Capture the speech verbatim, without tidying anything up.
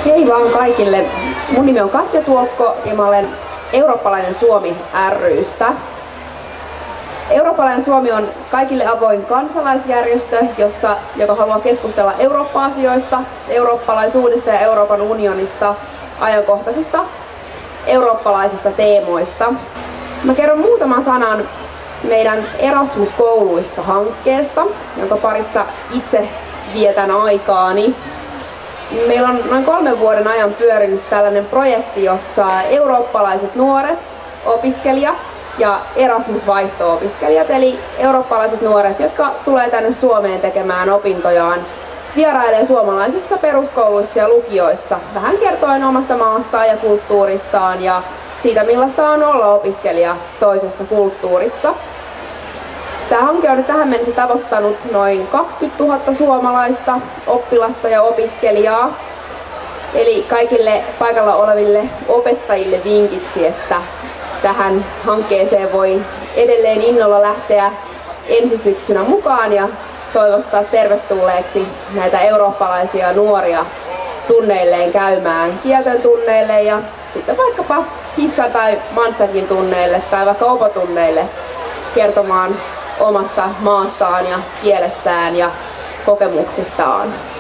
Hei vaan kaikille! Mun nimi on Katja Tuokko ja mä olen Eurooppalainen Suomi ry:stä. Eurooppalainen Suomi on kaikille avoin kansalaisjärjestö, jossa, joka haluaa keskustella Eurooppa-asioista, eurooppalaisuudesta ja Euroopan unionista, ajankohtaisista eurooppalaisista teemoista. Mä kerron muutaman sanan meidän Erasmus-kouluissa hankkeesta, jonka parissa itse vietän aikaani. Meillä on noin kolmen vuoden ajan pyörinyt tällainen projekti, jossa eurooppalaiset nuoret opiskelijat ja Erasmus-vaihto-opiskelijat, eli eurooppalaiset nuoret, jotka tulee tänne Suomeen tekemään opintojaan, vierailee suomalaisissa peruskouluissa ja lukioissa, vähän kertoen omasta maastaan ja kulttuuristaan ja siitä, millaista on olla opiskelija toisessa kulttuurissa. Tämä hanke on nyt tähän mennessä tavoittanut noin kaksikymmentätuhatta suomalaista oppilasta ja opiskelijaa. Eli kaikille paikalla oleville opettajille vinkiksi, että tähän hankkeeseen voi edelleen innolla lähteä ensi syksynä mukaan ja toivottaa tervetulleeksi näitä eurooppalaisia nuoria tunneilleen käymään kielten tunneille ja sitten vaikkapa hissa- tai mantsakin tunneille tai vaikka opotunneille kertomaan omasta maastaan ja kielestään ja kokemuksistaan.